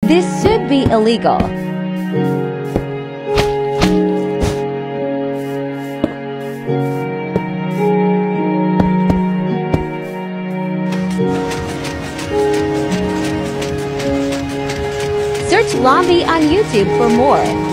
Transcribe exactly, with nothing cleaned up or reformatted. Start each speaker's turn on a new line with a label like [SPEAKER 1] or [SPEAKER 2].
[SPEAKER 1] This should be illegal. Search Lomby on YouTube for more.